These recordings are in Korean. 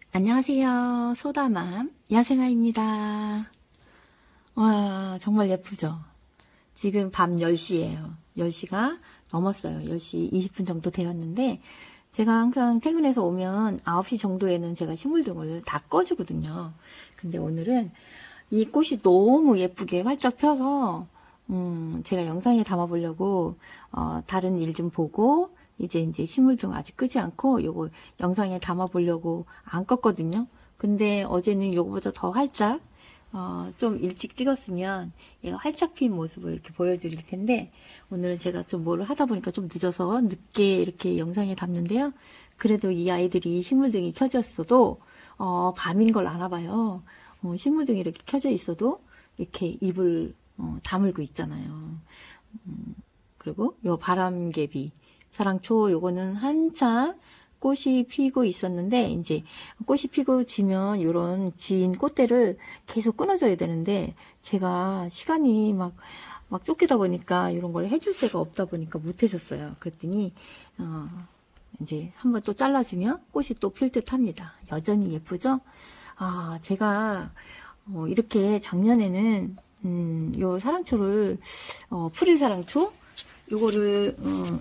안녕하세요. 소다맘 야생아입니다. 와, 정말 예쁘죠? 지금 밤 10시예요. 10시가 넘었어요. 10시 20분 정도 되었는데 제가 항상 퇴근해서 오면 9시 정도에는 제가 식물등을 다 꺼주거든요. 근데 오늘은 이 꽃이 너무 예쁘게 활짝 펴서 제가 영상에 담아보려고 다른 일 좀 보고 이제 식물등 아직 끄지 않고 요거 영상에 담아보려고 안 껐거든요. 근데 어제는 요거보다 더 활짝 좀 일찍 찍었으면 얘가 활짝 핀 모습을 이렇게 보여드릴 텐데 오늘은 제가 좀 뭐를 하다 보니까 좀 늦어서 늦게 이렇게 영상에 담는데요. 그래도 이 아이들이 식물등이 켜졌어도 밤인 걸 아나 봐요. 식물등이 이렇게 켜져 있어도 이렇게 입을 다물고 있잖아요. 그리고 요 바람개비 사랑초 요거는 한참 꽃이 피고 있었는데 이제 꽃이 피고 지면 요런 진 꽃대를 계속 끊어줘야 되는데 제가 시간이 막 쫓기다 보니까 이런 걸 해줄 새가 없다 보니까 못 해줬어요. 그랬더니 이제 한번 또 잘라주면 꽃이 또 필 듯 합니다. 여전히 예쁘죠? 제가 이렇게 작년에는 요 사랑초를 풀일 사랑초 요거를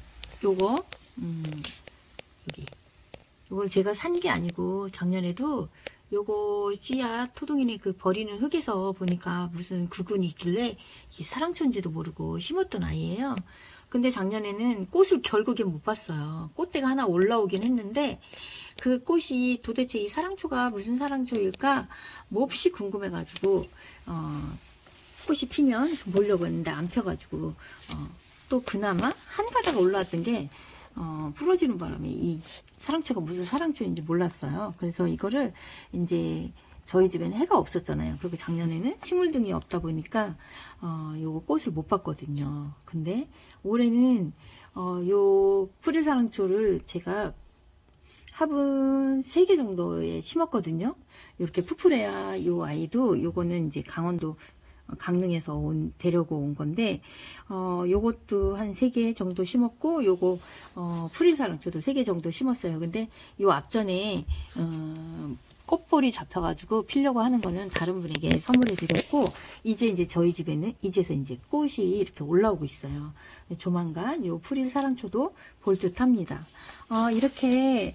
요거를 제가 산 게 아니고 작년에도 요거 씨앗 토동이네 그 버리는 흙에서 보니까 무슨 구근이 있길래 이게 사랑초인지도 모르고 심었던 아이예요. 근데 작년에는 꽃을 결국에 못 봤어요. 꽃대가 하나 올라오긴 했는데 그 꽃이 도대체 이 사랑초가 무슨 사랑초일까 몹시 궁금해가지고 꽃이 피면 좀 보려고 했는데 안 펴가지고 또 그나마 한 가닥 올라왔던 게 부러지는 바람에 이 사랑초가 무슨 사랑초인지 몰랐어요. 그래서 이거를 이제 저희 집에는 해가 없었잖아요. 그리고 작년에는 식물등이 없다 보니까 요거 꽃을 못 봤거든요. 근데 올해는 요 풀일 사랑초를 제가 화분 3개 정도에 심었거든요. 이렇게 푸푸레아 요 아이도 요거는 이제 강원도 강릉에서 데려고 온 건데 요것도 한 3개 정도 심었고 요거 풀일사랑초도 3개 정도 심었어요. 근데 요 앞전에 꽃볼이 잡혀가지고 피려고 하는 거는 다른 분에게 선물해 드렸고 이제 저희 집에는 이제서 이제 꽃이 이렇게 올라오고 있어요. 조만간 요 풀일사랑초도 볼 듯 합니다. 이렇게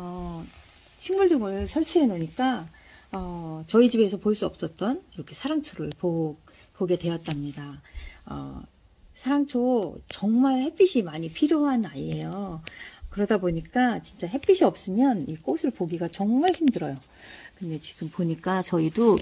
식물등을 설치해 놓으니까 저희 집에서 볼 수 없었던 이렇게 사랑초를 보게 되었답니다. 사랑초 정말 햇빛이 많이 필요한 아이예요. 그러다 보니까 진짜 햇빛이 없으면 이 꽃을 보기가 정말 힘들어요. 근데 지금 보니까 저희도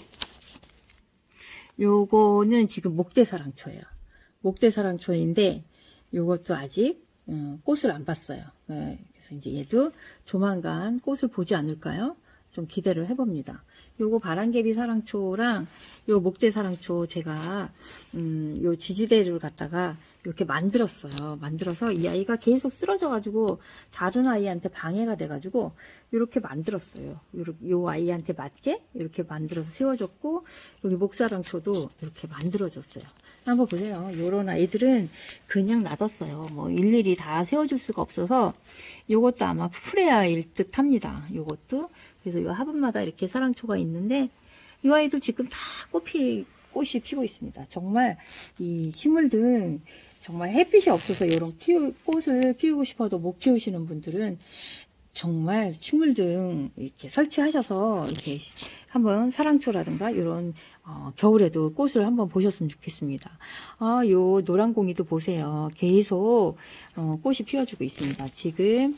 요거는 지금 목대사랑초예요. 목대사랑초인데 요것도 아직 꽃을 안 봤어요. 그래서 이제 얘도 조만간 꽃을 보지 않을까요? 좀 기대를 해봅니다. 요거 바람개비 사랑초랑 요 목대 사랑초 제가 요 지지대를 갖다가 이렇게 만들었어요. 만들어서 이 아이가 계속 쓰러져 가지고 다른 아이한테 방해가 돼 가지고 이렇게 만들었어요. 요 아이한테 맞게 이렇게 만들어서 세워줬고 여기 목사랑초도 이렇게 만들어줬어요. 한번 보세요. 요런 아이들은 그냥 놔뒀어요. 뭐 일일이 다 세워줄 수가 없어서 요것도 아마 푸레아일 듯 합니다. 요것도 그래서 이 화분마다 이렇게 사랑초가 있는데 이 아이도 지금 다 꽃이 피고 있습니다. 정말 이 식물들 정말 햇빛이 없어서 이런 꽃을 키우고 싶어도 못 키우시는 분들은 정말 식물등 이렇게 설치하셔서 이렇게 한번 사랑초라든가 이런 겨울에도 꽃을 한번 보셨으면 좋겠습니다. 요 노란공이도 보세요. 계속 꽃이 피워주고 있습니다. 지금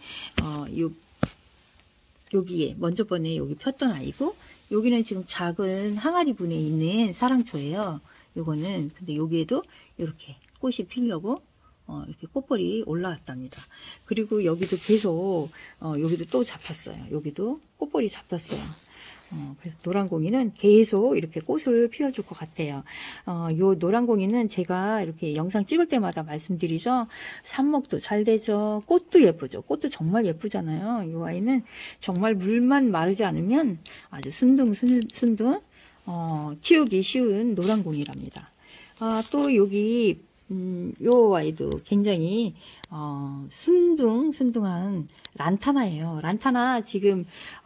여기에 먼저 번에 여기 폈던 아이고 여기는 지금 작은 항아리 분에 있는 사랑초예요. 요거는 근데 여기에도 이렇게 꽃이 피려고 이렇게 꽃볼이 올라왔답니다. 그리고 여기도 계속 여기도 또 잡혔어요. 여기도 꽃볼이 잡혔어요. 그래서 노란공이는 계속 이렇게 꽃을 피워줄 것 같아요. 요 노란공이는 제가 이렇게 영상 찍을 때마다 말씀드리죠. 삽목도 잘 되죠. 꽃도 예쁘죠. 꽃도 정말 예쁘잖아요. 요 아이는 정말 물만 마르지 않으면 아주 순둥 키우기 쉬운 노란공이랍니다. 또 여기 요 아이도 굉장히, 순둥한 란타나예요. 란타나 지금,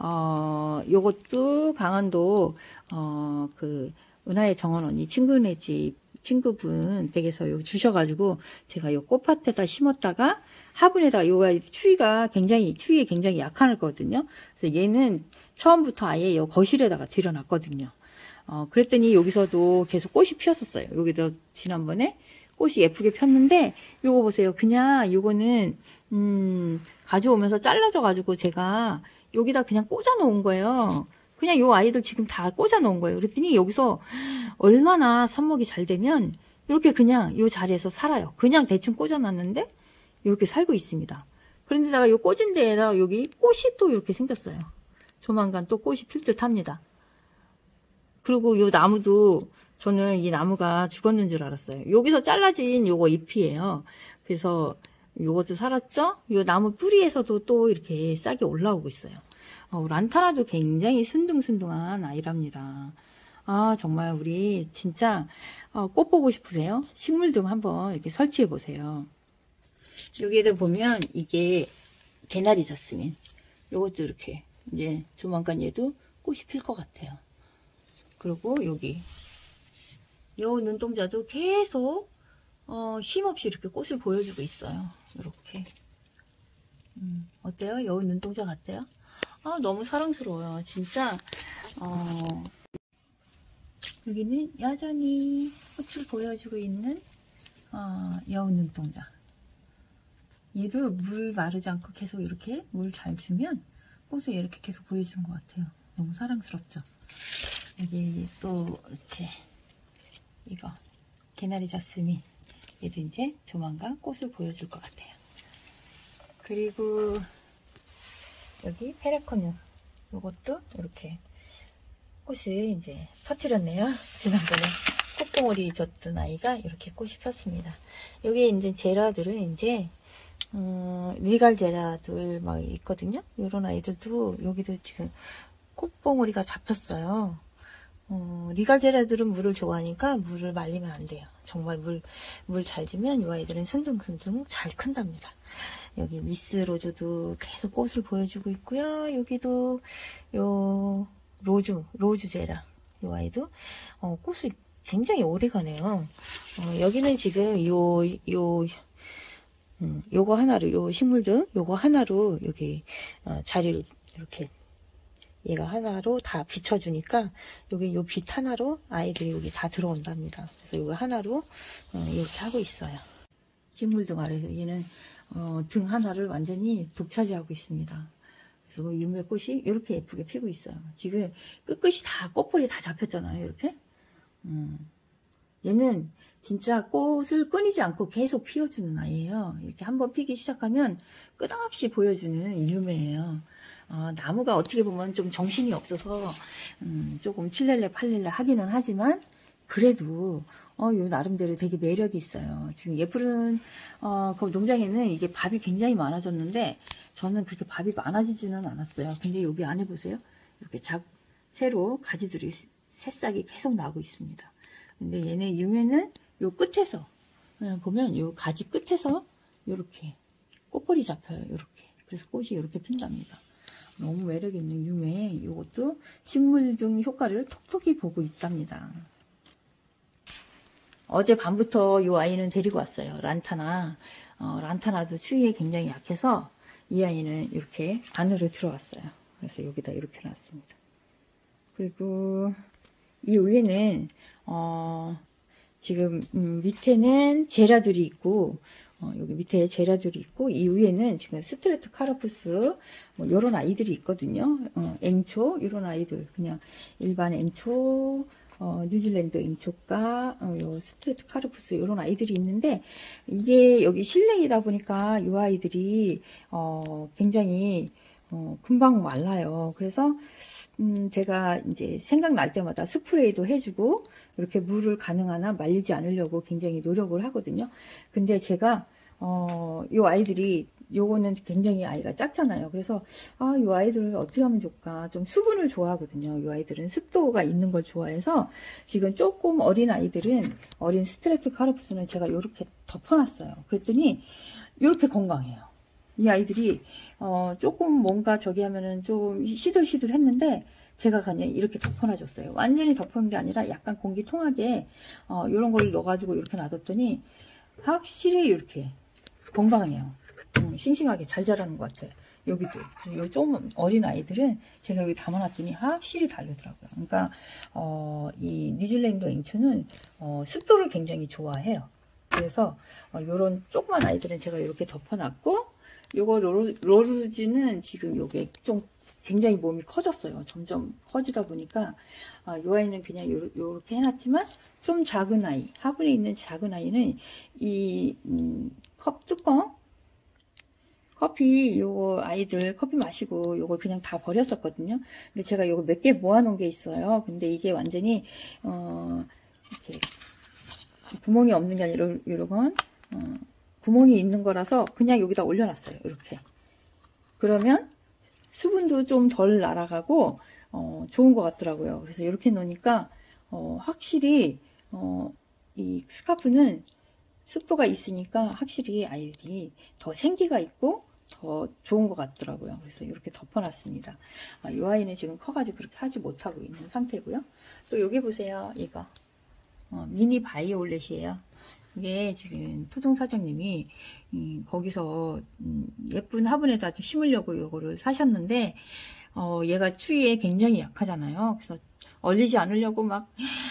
요것도 강원도, 은하의 정원 언니 친구네 집, 친구분 댁에서 요 주셔가지고, 제가 요 꽃밭에다 심었다가, 화분에다가 요 아이 추위에 굉장히 약하거든요. 그래서 얘는 처음부터 아예 요 거실에다가 들여놨거든요. 그랬더니 여기서도 계속 꽃이 피었었어요. 여기도 지난번에 꽃이 예쁘게 폈는데, 요거 보세요. 그냥 요거는, 가져오면서 잘라져가지고 제가 여기다 그냥 꽂아 놓은 거예요. 그냥 요 아이들 지금 다 꽂아 놓은 거예요. 그랬더니 여기서 얼마나 삽목이 잘 되면 이렇게 그냥 요 자리에서 살아요. 그냥 대충 꽂아 놨는데 이렇게 살고 있습니다. 그런데다가 요 꽂은 데에다 여기 꽃이 또 이렇게 생겼어요. 조만간 또 꽃이 필 듯 합니다. 그리고 요 나무도 저는 이 나무가 죽었는 줄 알았어요. 여기서 잘라진 요거 잎이에요. 그래서 요것도 살았죠? 요 나무 뿌리에서도 또 이렇게 싹이 올라오고 있어요. 란타나도 굉장히 순둥순둥한 아이랍니다. 정말 우리 진짜 꽃 보고 싶으세요? 식물등 한번 이렇게 설치해 보세요. 여기에도 보면 이게 개나리 자스민. 요것도 이렇게 이제 조만간 얘도 꽃이 필 것 같아요. 그리고 여기 요 눈동자도 계속 쉼없이 이렇게 꽃을 보여주고 있어요. 이렇게 어때요? 요 눈동자 같아요? 너무 사랑스러워요. 진짜 여기는 여전히 꽃을 보여주고 있는 여우 눈동자. 얘도 물 마르지 않고 계속 이렇게 물 잘 주면 꽃을 이렇게 계속 보여주는 것 같아요. 너무 사랑스럽죠? 여기 또 이렇게 이거 개나리 자스민, 얘도 이제 조만간 꽃을 보여줄 것 같아요. 그리고 여기 페라코늄, 요것도 이렇게 꽃을 이제 퍼뜨렸네요. 지난번에 꽃봉오리 줬던 아이가 이렇게 꽃이 폈습니다. 여기 이제 제라들은 이제 리갈 제라들 막 있거든요. 이런 아이들도 여기도 지금 꽃봉오리가 잡혔어요. 리갈 제라들은 물을 좋아하니까 물을 말리면 안 돼요. 정말 물 잘 주면 이 아이들은 순둥순둥 잘 큰답니다. 여기 미스 로즈도 계속 꽃을 보여주고 있고요. 여기도 요 로즈 제라 이 아이도 꽃을 굉장히 오래 가네요. 여기는 지금 요거 하나로, 요 식물들 요거 하나로 여기 자리를 이렇게 얘가 하나로 다 비춰주니까 여기 요 빛 하나로 아이들이 여기 다 들어온답니다. 그래서 요거 하나로 이렇게 하고 있어요. 식물등 아래서 얘는 등 하나를 완전히 독차지하고 있습니다. 그래서 유매꽃이 이렇게 예쁘게 피고 있어요. 지금 끝끝이 다 꽃볼이 다 잡혔잖아요. 이렇게. 얘는 진짜 꽃을 끊이지 않고 계속 피워주는 아이예요. 이렇게 한번 피기 시작하면 끝없이 보여주는 유매예요. 나무가 어떻게 보면 좀 정신이 없어서 조금 칠렐레 팔렐레 하기는 하지만 그래도 요 나름대로 되게 매력이 있어요. 지금 예쁘른 그 농장에는 이게 밥이 굉장히 많아졌는데 저는 그렇게 밥이 많아지지는 않았어요. 근데 여기 안에 보세요. 이렇게 새로 가지들이 새싹이 계속 나고 있습니다. 근데 얘네 유매는 요 끝에서 보면 요 가지 끝에서 요렇게 꽃볼이 잡혀요. 요렇게. 그래서 꽃이 이렇게 핀답니다. 너무 매력 있는 유매. 이것도 식물 등 효과를 톡톡히 보고 있답니다. 어제 밤부터 이 아이는 데리고 왔어요. 란타나. 란타나도 추위에 굉장히 약해서 이 아이는 이렇게 안으로 들어왔어요. 그래서 여기다 이렇게 놨습니다. 그리고 이 위에는 지금 밑에는 제라들이 있고 여기 밑에 제라들이 있고 이 위에는 지금 스트레트 카라푸스 뭐 이런 아이들이 있거든요. 앵초 이런 아이들 그냥 일반 앵초 뉴질랜드 앵초가 요 스트레트 카라푸스 이런 아이들이 있는데 이게 여기 실내이다 보니까 이 아이들이 굉장히 금방 말라요. 그래서 제가 이제 생각날 때마다 스프레이도 해주고 이렇게 물을 가능하나 말리지 않으려고 굉장히 노력을 하거든요. 근데 제가 이 아이들이 요거는 굉장히 아이가 작잖아요. 그래서 이 아이들을 어떻게 하면 좋을까? 좀 수분을 좋아하거든요. 이 아이들은 습도가 있는 걸 좋아해서 지금 조금 어린 아이들은 어린 스트레토카르푸스는 제가 이렇게 덮어놨어요. 그랬더니 이렇게 건강해요. 이 아이들이 조금 뭔가 저기 하면은 좀 시들시들 했는데 제가 그냥 이렇게 덮어놔줬어요. 완전히 덮어놓은 게 아니라 약간 공기 통하게 이런 걸 넣어가지고 이렇게 놔뒀더니 확실히 이렇게 건강해요. 싱싱하게 잘 자라는 것 같아요. 여기도. 그래서 요 좀 어린 아이들은 제가 여기 담아놨더니 확실히 다르더라고요. 그러니까 이 뉴질랜드 앵초는 습도를 굉장히 좋아해요. 그래서 요런 조그만 아이들은 제가 이렇게 덮어놨고, 요거 로루지는 지금 요게 좀 굉장히 몸이 커졌어요. 점점 커지다 보니까 요 아이는 그냥 요렇게 해놨지만, 좀 작은 아이, 화분에 있는 작은 아이는 이 컵 뚜껑, 커피 요거 아이들 커피 마시고 요걸 그냥 다 버렸었거든요. 근데 제가 요거 몇 개 모아놓은 게 있어요. 근데 이게 완전히 이렇게 구멍이 없는 게 아니라 이런 구멍이 있는 거라서 그냥 여기다 올려놨어요. 이렇게. 그러면 수분도 좀 덜 날아가고 좋은 것 같더라고요. 그래서 이렇게 놓으니까 확실히 이 스카프는 습도가 있으니까 확실히 아이들이 더 생기가 있고 더 좋은 것 같더라고요. 그래서 이렇게 덮어놨습니다. 이 아이는 지금 커가지고 그렇게 하지 못하고 있는 상태고요. 또 여기 보세요. 이거 미니 바이올렛이에요. 이게 지금 토종 사장님이 거기서 예쁜 화분에다 좀 심으려고 이거를 사셨는데 얘가 추위에 굉장히 약하잖아요. 그래서 얼리지 않으려고 막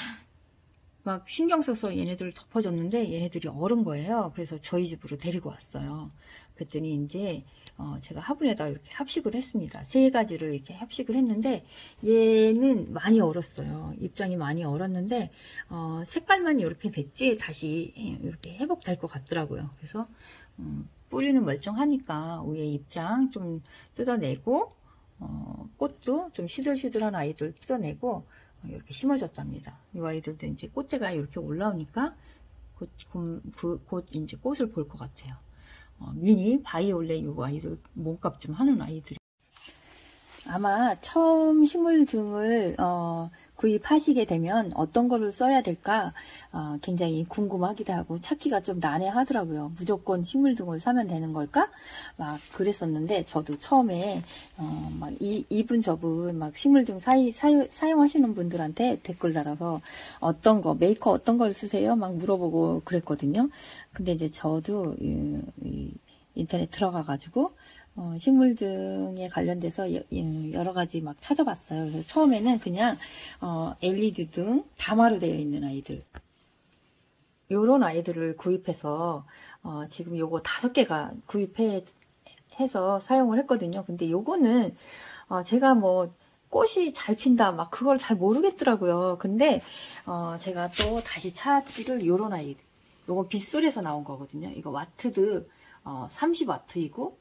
신경 써서 얘네들을 덮어줬는데 얘네들이 얼은 거예요. 그래서 저희 집으로 데리고 왔어요. 그랬더니 이제 제가 화분에다 이렇게 합식을 했습니다. 세 가지를 이렇게 합식을 했는데 얘는 많이 얼었어요. 입장이 많이 얼었는데 색깔만 이렇게 됐지 다시 이렇게 회복될 것 같더라고요. 그래서 뿌리는 멀쩡하니까 위에 입장 좀 뜯어내고 꽃도 좀 시들시들한 아이들 뜯어내고 이렇게 심어줬답니다. 이 아이들도 이제 꽃대가 이렇게 올라오니까 곧 이제 꽃을 볼 것 같아요. 미니 바이올렛 이 아이들 몸값 좀 하는 아이들이 아마 처음 식물 등을 구입하시게 되면 어떤 거를 써야 될까 굉장히 궁금하기도 하고 찾기가 좀 난해하더라고요. 무조건 식물 등을 사면 되는 걸까? 막 그랬었는데 저도 처음에 막 이분 저분 막 식물 등 사용하시는 분들한테 댓글 달아서 어떤 거 메이커 어떤 걸 쓰세요? 막 물어보고 그랬거든요. 근데 이제 저도 인터넷 들어가 가지고 식물 등에 관련돼서 여러 가지 막 찾아봤어요. 그래서 처음에는 그냥 LED 등 다마로 되어 있는 아이들, 요런 아이들을 구입해서 지금 요거 5개가 구입해서 사용을 했거든요. 근데 요거는 제가 뭐 꽃이 잘 핀다 막 그걸 잘 모르겠더라고요. 근데 제가 또 다시 찾기를 요런 아이들, 요건 빗솔에서 나온 거거든요. 이거 와트드 30와트이고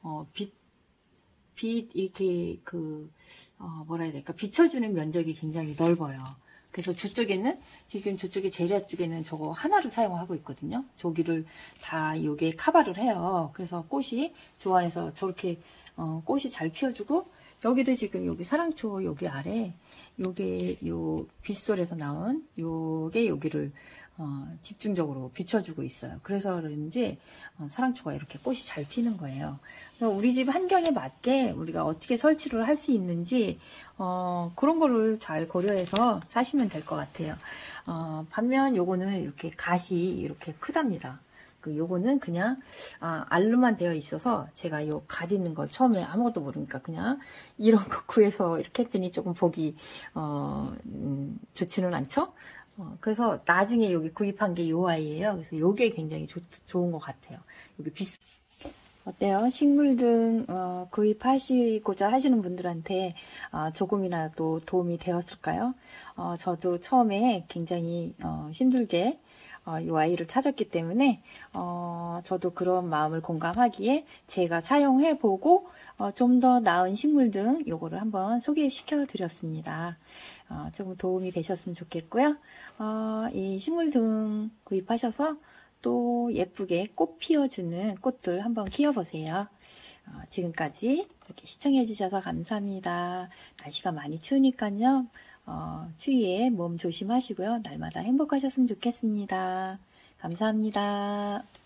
빛 이렇게 뭐라 해야 될까, 비춰주는 면적이 굉장히 넓어요. 그래서 저쪽에는 지금 저쪽에 제리아 쪽에는 저거 하나로 사용하고 있거든요. 저기를 다 요게 커버를 해요. 그래서 꽃이 조안에서 저렇게 꽃이 잘 피어주고, 여기도 지금 여기 사랑초 여기 아래 요게 요 빗솔에서 나온 요게 여기를 집중적으로 비춰주고 있어요. 그래서 그런지 사랑초가 이렇게 꽃이 잘 피는 거예요. 그래서 우리 집 환경에 맞게 우리가 어떻게 설치를 할 수 있는지 그런 거를 잘 고려해서 사시면 될 것 같아요. 반면 요거는 이렇게 갓이 이렇게 크답니다. 요거는 그냥 알로만 되어 있어서 제가 요 갓 있는 거 처음에 아무것도 모르니까 그냥 이런 거 구해서 이렇게 했더니 조금 보기 좋지는 않죠. 그래서 나중에 여기 구입한 게 요 아이예요. 그래서 요게 굉장히 좋은 것 같아요. 여기 어때요? 식물 등 구입하시고자 하시는 분들한테 조금이라도 도움이 되었을까요? 저도 처음에 굉장히 힘들게 이 아이를 찾았기 때문에 저도 그런 마음을 공감하기에 제가 사용해보고 좀 더 나은 식물 등 요거를 한번 소개시켜 드렸습니다. 조금 도움이 되셨으면 좋겠고요. 이 식물 등 구입하셔서 또 예쁘게 꽃 피워주는 꽃들 한번 키워보세요. 지금까지 이렇게 시청해주셔서 감사합니다. 날씨가 많이 추우니까요. 추위에 몸 조심하시고요. 날마다 행복하셨으면 좋겠습니다. 감사합니다.